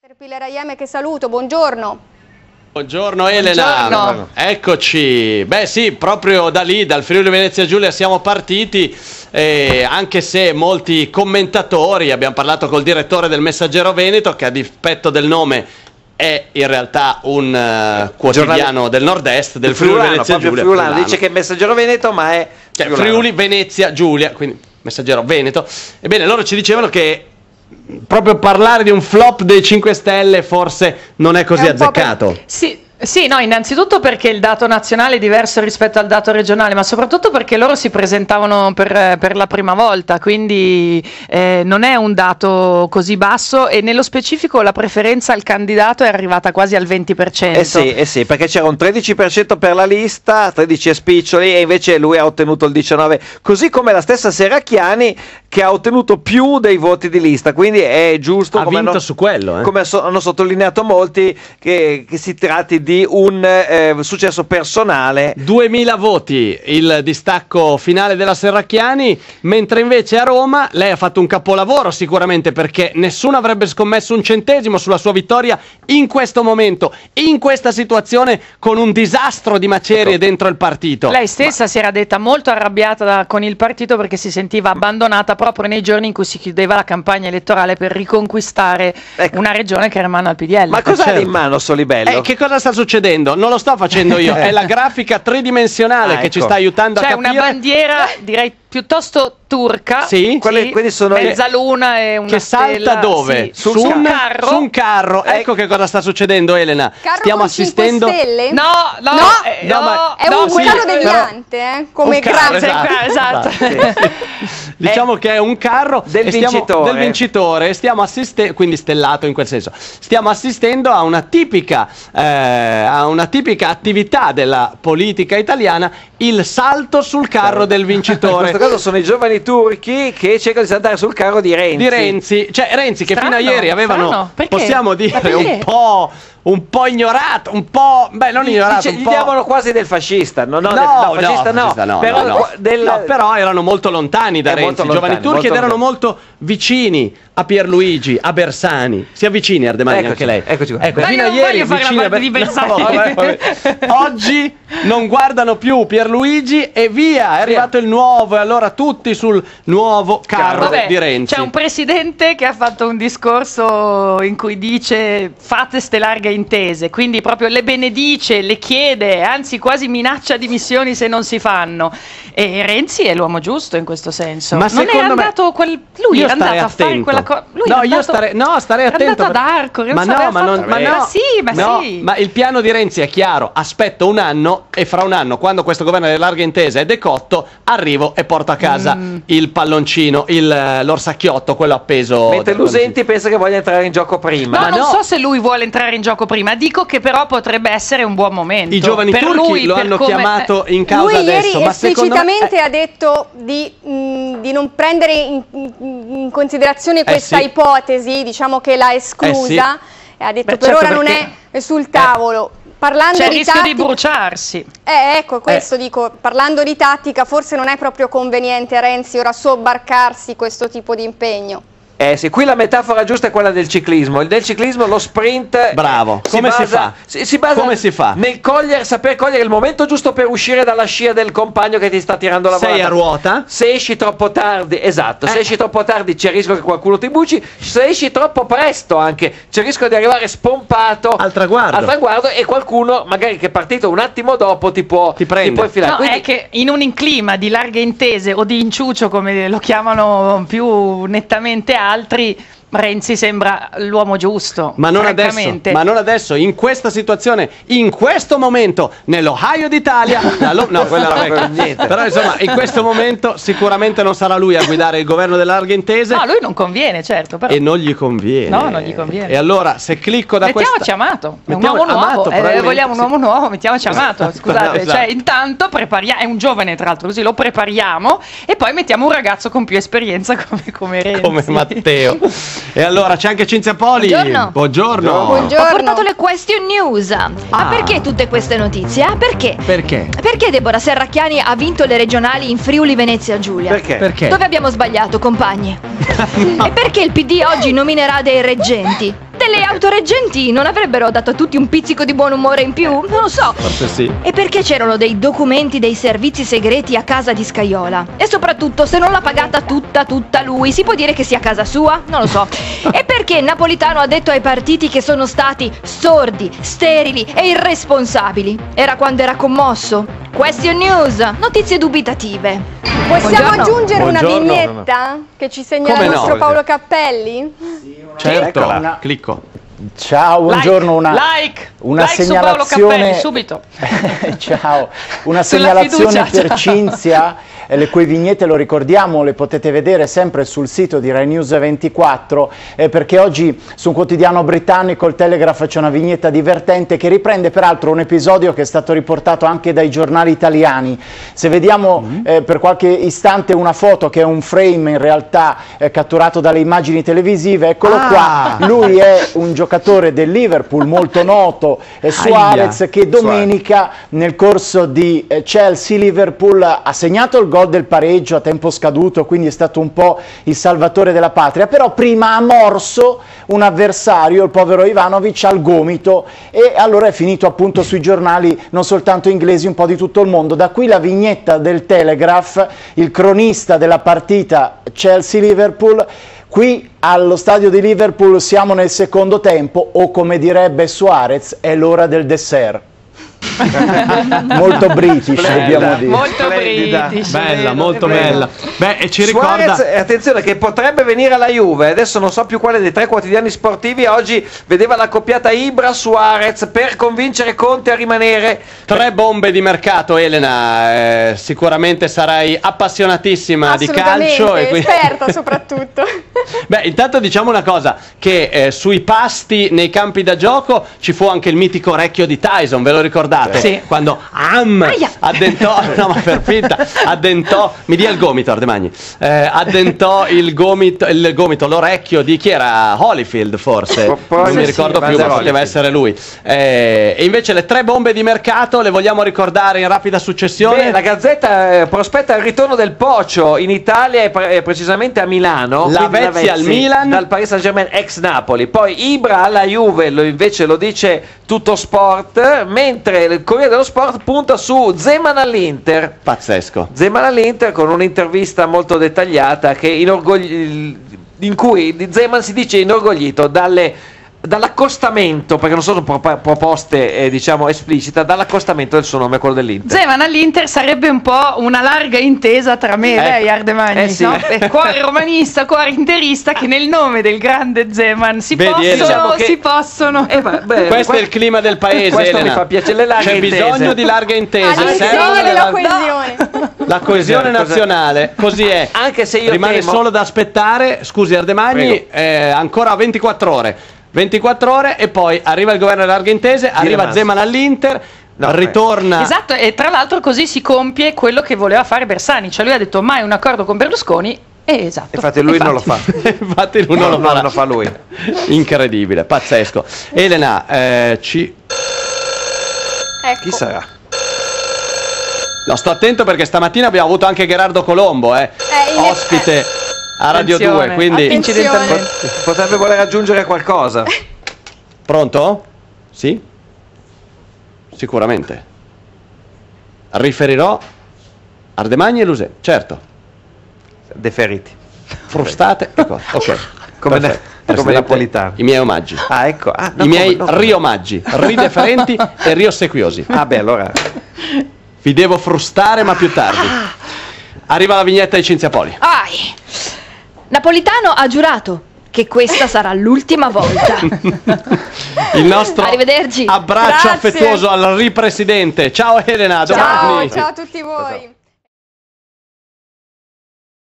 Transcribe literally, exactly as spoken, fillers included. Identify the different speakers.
Speaker 1: Caterpillar I M che saluto, buongiorno.
Speaker 2: Buongiorno Elena,
Speaker 3: Buongiorno.
Speaker 2: Eccoci. Beh sì, proprio da lì, dal Friuli Venezia Giulia siamo partiti, eh, anche se molti commentatori, abbiamo parlato col direttore del Messaggero Veneto, che a dispetto del nome è in realtà un uh, quotidiano Giornale... del nord-est, del Friuli
Speaker 3: Friulano,
Speaker 2: Venezia Giulia.
Speaker 3: Friulano. Dice che è Messaggero Veneto, ma è
Speaker 2: cioè, Friuli Venezia Giulia, quindi Messaggero Veneto. Ebbene, loro ci dicevano che proprio parlare di un flop dei cinque Stelle forse non è così è azzeccato.
Speaker 4: Per... Sì. Sì, no, innanzitutto perché il dato nazionale è diverso rispetto al dato regionale, ma soprattutto perché loro si presentavano per, per la prima volta, quindi eh, non è un dato così basso e nello specifico la preferenza al candidato è arrivata quasi al venti per cento.
Speaker 3: Eh sì, eh sì, perché c'era un tredici per cento per la lista, tredici spiccioli, e invece lui ha ottenuto il diciannove per cento, così come la stessa Serracchiani che ha ottenuto più dei voti di lista, quindi è giusto,
Speaker 2: ha
Speaker 3: come
Speaker 2: vinto
Speaker 3: hanno,
Speaker 2: su quello, eh.
Speaker 3: come so, hanno sottolineato molti, che, che si tratti di un eh, successo personale.
Speaker 2: duemila voti il distacco finale della Serracchiani, mentre invece a Roma lei ha fatto un capolavoro sicuramente, perché nessuno avrebbe scommesso un centesimo sulla sua vittoria in questo momento, in questa situazione, con un disastro di macerie ecco. dentro il partito.
Speaker 4: Lei stessa Ma... si era detta molto arrabbiata da, con il partito perché si sentiva abbandonata proprio nei giorni in cui si chiudeva la campagna elettorale per riconquistare ecco. una regione che era in mano al P D L.
Speaker 3: Ma cosa certo. ha in mano Solibello?
Speaker 2: Eh, che cosa sta succedendo? Non lo sto facendo io, è la grafica tridimensionale ah, che ecco. ci sta aiutando
Speaker 4: C'è
Speaker 2: a capire.
Speaker 4: C'è una bandiera, direi piuttosto turca,
Speaker 2: sì,
Speaker 4: sì,
Speaker 3: quelli sono
Speaker 4: mezzaluna e una
Speaker 2: che salta
Speaker 4: stella,
Speaker 2: dove?
Speaker 4: Sì.
Speaker 2: Su,
Speaker 4: su
Speaker 2: un
Speaker 4: carro.
Speaker 2: Su un carro. Ecco che cosa sta succedendo, Elena.
Speaker 1: Carro
Speaker 2: Stiamo
Speaker 1: con
Speaker 2: assistendo.
Speaker 1: cinque stelle?
Speaker 4: No, no,
Speaker 1: no,
Speaker 4: eh,
Speaker 1: no,
Speaker 4: no
Speaker 1: è
Speaker 4: no,
Speaker 1: un
Speaker 4: sì,
Speaker 1: carro deviante, eh, come
Speaker 2: carro,
Speaker 1: grazie.
Speaker 2: esatto.
Speaker 4: esatto.
Speaker 2: Diciamo che è un carro
Speaker 3: del
Speaker 2: stiamo,
Speaker 3: vincitore.
Speaker 2: Del vincitore. Stiamo assistendo, quindi stellato in quel senso. Stiamo assistendo a una tipica, eh, a una tipica attività della politica italiana, il salto sul carro del vincitore.
Speaker 3: In questo caso sono i giovani turchi che cercano di saltare sul carro di Renzi.
Speaker 2: Di Renzi, cioè Renzi che
Speaker 4: strano,
Speaker 2: fino a ieri avevano, possiamo dire, un po'... un po' ignorato, un po'... beh, non ignorato,
Speaker 3: Dice,
Speaker 2: un
Speaker 3: gli
Speaker 2: po'...
Speaker 3: diavano quasi del fascista. No, no,
Speaker 2: no,
Speaker 3: del, no,
Speaker 2: no,
Speaker 3: fascista no,
Speaker 2: fascista no,
Speaker 3: però,
Speaker 2: no, no.
Speaker 3: Del...
Speaker 2: no, però erano molto lontani da
Speaker 3: eh,
Speaker 2: Renzi,
Speaker 3: molto
Speaker 2: i giovani
Speaker 3: lontani,
Speaker 2: turchi,
Speaker 3: molto
Speaker 2: ed erano
Speaker 3: lontani.
Speaker 2: molto vicini a Pierluigi, a Bersani. Si avvicini Ardemani
Speaker 3: eccoci,
Speaker 2: anche lei.
Speaker 3: Eccoci qua.
Speaker 2: Ecco,
Speaker 4: no,
Speaker 2: fino a
Speaker 4: io non
Speaker 2: ieri
Speaker 4: voglio fare
Speaker 2: vicini
Speaker 4: la
Speaker 2: a
Speaker 4: parte di Bersani.
Speaker 2: No, vabbè, vabbè. Oggi non guardano più Pierluigi e via, è arrivato il nuovo, e allora tutti sul nuovo carro
Speaker 4: vabbè,
Speaker 2: di Renzi.
Speaker 4: C'è un presidente che ha fatto un discorso in cui dice fate ste larghe intese, quindi proprio le benedice, le chiede, anzi quasi minaccia dimissioni se non si fanno. E Renzi è l'uomo giusto in questo senso.
Speaker 2: Ma
Speaker 4: non è andato
Speaker 2: me...
Speaker 4: quel... lui
Speaker 2: io
Speaker 4: è andato
Speaker 2: attento.
Speaker 4: a fare quella cosa.
Speaker 2: No, io starei no, starei attento.
Speaker 4: È andato ad Arco,
Speaker 2: ma no, ma, non, ma no,
Speaker 4: ma sì, ma
Speaker 2: no,
Speaker 4: sì.
Speaker 2: Ma il piano di Renzi è chiaro, aspetto un anno e fra un anno, quando questo governo delle larghe intese è decotto, arrivo e porto a casa mm. il palloncino, il, l'orsacchiotto, quello appeso.
Speaker 3: Mentre Lusenti pensa che voglia entrare in gioco prima.
Speaker 4: No,
Speaker 3: ma
Speaker 4: non
Speaker 3: no.
Speaker 4: so se lui vuole entrare in gioco prima, dico che però potrebbe essere un buon momento.
Speaker 2: I giovani
Speaker 4: per
Speaker 2: turchi
Speaker 4: lui,
Speaker 2: lo
Speaker 4: per
Speaker 2: hanno
Speaker 4: come...
Speaker 2: chiamato in causa
Speaker 1: lui
Speaker 2: adesso.
Speaker 1: Ieri
Speaker 2: ma
Speaker 1: esplicitamente
Speaker 2: me...
Speaker 1: ha detto di, mh, di non prendere in, in considerazione questa
Speaker 2: eh sì.
Speaker 1: ipotesi, diciamo che l'ha esclusa, eh sì. e ha detto
Speaker 4: Beh,
Speaker 1: per
Speaker 4: certo,
Speaker 1: ora non
Speaker 4: perché...
Speaker 1: è sul tavolo.
Speaker 4: Eh.
Speaker 1: Parlando
Speaker 4: C'è il
Speaker 1: di
Speaker 4: rischio
Speaker 1: tattica...
Speaker 4: di bruciarsi.
Speaker 1: Eh, ecco, questo
Speaker 2: eh.
Speaker 1: dico, parlando di tattica, forse non è proprio conveniente a Renzi ora sobbarcarsi questo tipo di impegno.
Speaker 3: Eh sì, qui la metafora giusta è quella del ciclismo. Il del ciclismo, lo sprint.
Speaker 2: Bravo.
Speaker 3: Si
Speaker 2: Come
Speaker 3: basa,
Speaker 2: si fa?
Speaker 3: Si, si basa
Speaker 2: Come si fa?
Speaker 3: Nel cogliere, saper cogliere il momento giusto per uscire dalla scia del compagno che ti sta tirando la volata.
Speaker 2: Sei a ruota?
Speaker 3: Se esci troppo tardi, esatto,
Speaker 2: eh.
Speaker 3: se esci troppo tardi c'è il rischio che qualcuno ti buci. Se esci troppo presto anche c'è il rischio di arrivare spompato
Speaker 2: al traguardo.
Speaker 3: Al traguardo e qualcuno, magari che è partito un attimo dopo, ti può,
Speaker 2: ti prende.
Speaker 3: Ti può infilare.
Speaker 4: No,
Speaker 3: Quindi...
Speaker 4: è che in un clima di larghe intese o di inciucio, come lo chiamano più nettamente altri, Renzi sembra l'uomo giusto.
Speaker 2: Ma non adesso, ma non adesso, in questa situazione, in questo momento, nell'Ohio d'Italia. No, quella era vecchia. Niente. Però insomma, in questo momento sicuramente non sarà lui a guidare il governo delle larghe intese.
Speaker 4: No, lui non conviene, certo. Però.
Speaker 2: E non gli conviene.
Speaker 4: No, non gli conviene.
Speaker 2: E allora, se clicco da
Speaker 4: mettiamoci
Speaker 2: questa...
Speaker 4: Amato. È un
Speaker 2: mettiamo
Speaker 4: uomo nuovo.
Speaker 2: Amato,
Speaker 4: eh, vogliamo un uomo
Speaker 2: sì.
Speaker 4: nuovo, mettiamoci Amato. Scusate,
Speaker 2: esatto.
Speaker 4: cioè, intanto prepariamo. È un giovane, tra l'altro, così lo prepariamo. E poi mettiamo un ragazzo con più esperienza come, come Renzi.
Speaker 2: Come Matteo. E allora c'è anche Cinzia Poli.
Speaker 5: Buongiorno.
Speaker 2: Buongiorno.
Speaker 1: Buongiorno.
Speaker 5: Ho portato le question news. Ah. ah, perché tutte queste notizie? Ah, perché?
Speaker 2: Perché?
Speaker 5: Perché Deborah Serracchiani ha vinto le regionali in Friuli Venezia Giulia?
Speaker 3: Perché?
Speaker 2: Perché?
Speaker 5: Dove abbiamo sbagliato, compagni? No. E perché il P D oggi nominerà dei reggenti? E le autoreggenti non avrebbero dato a tutti un pizzico di buon umore in più? Non lo so.
Speaker 2: Forse sì.
Speaker 5: E perché c'erano dei documenti dei servizi segreti a casa di Scaiola? E soprattutto, se non l'ha pagata tutta tutta lui, si può dire che sia casa sua? Non lo so. E perché Napolitano ha detto ai partiti che sono stati sordi, sterili e irresponsabili? Era quando era commosso? Question News, notizie dubitative.
Speaker 1: Possiamo
Speaker 5: Buongiorno.
Speaker 1: aggiungere una
Speaker 2: Buongiorno.
Speaker 1: vignetta che ci segnala
Speaker 2: Come
Speaker 1: il
Speaker 2: no?
Speaker 1: nostro Paolo Cappelli?
Speaker 2: Certo,
Speaker 3: Eccola.
Speaker 2: clicco.
Speaker 6: Ciao, buongiorno, una,
Speaker 4: like,
Speaker 6: una
Speaker 4: like su Paolo
Speaker 6: segnalazione
Speaker 4: Cappelli, subito.
Speaker 6: Ciao, una
Speaker 4: Sulla
Speaker 6: segnalazione
Speaker 4: fiducia,
Speaker 6: per
Speaker 4: ciao.
Speaker 6: Cinzia, eh, le cui vignette, lo ricordiamo, le potete vedere sempre sul sito di Rai News ventiquattro, eh, perché oggi su un quotidiano britannico, il Telegraph, c'è una vignetta divertente che riprende peraltro un episodio che è stato riportato anche dai giornali italiani. Se vediamo mm-hmm. eh, per qualche istante una foto che è un frame in realtà eh, catturato dalle immagini televisive, eccolo
Speaker 2: Ah.
Speaker 6: qua, lui è un giocatore del Liverpool molto noto, eh, Suarez, che domenica nel corso di eh, Chelsea-Liverpool ha segnato il gol del pareggio a tempo scaduto, quindi è stato un po' il salvatore della patria, però prima ha morso un avversario, il povero Ivanovic, al gomito, e allora è finito appunto sui giornali non soltanto inglesi, un po' di tutto il mondo. Da qui la vignetta del Telegraph, il cronista della partita Chelsea-Liverpool. Qui allo stadio di Liverpool siamo nel secondo tempo, o come direbbe Suarez, è l'ora del dessert. Molto british,
Speaker 3: Splendida.
Speaker 6: dobbiamo dire.
Speaker 4: Molto
Speaker 3: Splendida.
Speaker 4: british.
Speaker 2: Bella,
Speaker 4: vero,
Speaker 2: molto
Speaker 4: è vero.
Speaker 2: bella. Beh, e ci
Speaker 3: Suarez,
Speaker 2: ricorda...
Speaker 3: eh, attenzione, che potrebbe venire alla Juve. Adesso non so più quale dei tre quotidiani sportivi oggi vedeva la coppiata Ibra-Suarez per convincere Conte a rimanere.
Speaker 2: Tre bombe di mercato, Elena. Eh, sicuramente sarai appassionatissima di
Speaker 1: Assolutamente,
Speaker 2: calcio. E quindi...
Speaker 1: esperta soprattutto.
Speaker 2: Beh, intanto diciamo una cosa, che eh, sui pasti nei campi da gioco ci fu anche il mitico orecchio di Tyson, ve lo ricordate?
Speaker 4: Sì.
Speaker 2: Quando am,
Speaker 5: Aia.
Speaker 2: addentò, no ma per finta, addentò, mi dia il gomito Ardemagni, eh, addentò il gomito, il gomito, l'orecchio di chi era? Holyfield forse,
Speaker 3: Po- poi
Speaker 2: non
Speaker 3: sì,
Speaker 2: mi
Speaker 3: sì,
Speaker 2: ricordo più,
Speaker 3: Vander
Speaker 2: ma poteva
Speaker 3: Holyfield.
Speaker 2: essere lui. Eh, e invece le tre bombe di mercato le vogliamo ricordare in rapida successione?
Speaker 3: Beh, la Gazzetta eh, prospetta il ritorno del Pocio in Italia e pre- eh, precisamente a Milano.
Speaker 2: La
Speaker 3: Quindi
Speaker 2: Vezzi al Milan.
Speaker 3: dal Paris Saint-Germain ex Napoli. Poi Ibra alla Juve, lo, invece lo dice Tutto Sport, mentre il Corriere dello Sport punta su Zeman all'Inter.
Speaker 2: Pazzesco.
Speaker 3: Zeman all'Inter con un'intervista molto dettagliata che inorgogli- in cui Zeman si dice inorgoglito dalle dall'accostamento, perché non sono pro- proposte eh, diciamo esplicite, dall'accostamento del suo nome, quello dell'Inter.
Speaker 4: Zeman all'Inter sarebbe un po' una larga intesa tra me e
Speaker 3: Ecco.
Speaker 4: lei, Ardemagni,
Speaker 3: Eh sì.
Speaker 4: no? Eh, cuore romanista, cuore interista, che nel nome del grande Zeman si
Speaker 2: Vedi,
Speaker 4: possono,
Speaker 2: Elena?
Speaker 3: Diciamo che-
Speaker 4: si possono.
Speaker 3: Eh, ma- beh,
Speaker 2: Questo
Speaker 3: que-
Speaker 2: è il clima del paese,
Speaker 3: questo
Speaker 2: Elena.
Speaker 3: mi fa piacere, le larghe
Speaker 2: C'è
Speaker 3: intese.
Speaker 2: bisogno di larghe intese.
Speaker 1: Ah,
Speaker 2: servono
Speaker 1: l'insieme
Speaker 2: le
Speaker 1: della
Speaker 2: lar-
Speaker 1: coesione.
Speaker 2: La coesione
Speaker 3: Cosa-
Speaker 2: nazionale, così è.
Speaker 3: Anche se io
Speaker 2: rimane
Speaker 3: temo-
Speaker 2: solo da aspettare, scusi Ardemagni,
Speaker 3: Prego.
Speaker 2: eh, ancora ventiquattro ore. ventiquattro ore e poi arriva il governo delle larghe intese, arriva
Speaker 3: Massa.
Speaker 2: Zeman all'Inter,
Speaker 3: No,
Speaker 2: ritorna...
Speaker 4: Esatto, e tra l'altro così si compie quello che voleva fare Bersani, cioè lui ha detto mai un accordo con Berlusconi, e esatto.
Speaker 3: Infatti lui non lo fa.
Speaker 2: Infatti lui non lo
Speaker 3: No,
Speaker 2: farà.
Speaker 3: non lo fa lui.
Speaker 2: Incredibile, pazzesco. Elena, eh, ci...
Speaker 1: Ecco.
Speaker 3: Chi sarà?
Speaker 2: No, sto attento perché stamattina abbiamo avuto anche Gerardo Colombo, eh,
Speaker 1: Eh, in-
Speaker 2: ospite a Radio
Speaker 4: Attenzione,
Speaker 2: due, quindi...
Speaker 1: attenzione.
Speaker 4: incidentalmente.
Speaker 3: Potrebbe voler aggiungere qualcosa.
Speaker 2: Pronto? Sì? Sicuramente. Riferirò Ardemagni e Lusè, certo.
Speaker 3: Deferiti.
Speaker 2: Frustate e cose. Ok.
Speaker 3: Come,
Speaker 2: Perfetto.
Speaker 3: ne- come
Speaker 2: Presidente,
Speaker 3: napolitano.
Speaker 2: I miei omaggi.
Speaker 3: Ah, ecco. Ah, no,
Speaker 2: I miei
Speaker 3: come- no.
Speaker 2: riomaggi, rideferenti e riossequiosi.
Speaker 3: Ah, beh, allora.
Speaker 2: Vi devo frustare, ma più tardi. Arriva la vignetta di Cinzia Poli.
Speaker 5: Ai. Napolitano ha giurato che questa sarà l'ultima volta.
Speaker 2: Il nostro
Speaker 5: Arrivederci.
Speaker 2: abbraccio
Speaker 1: Grazie.
Speaker 2: affettuoso al ripresidente. Ciao Elena, a
Speaker 1: Ciao,
Speaker 2: domani.
Speaker 1: ciao a tutti voi.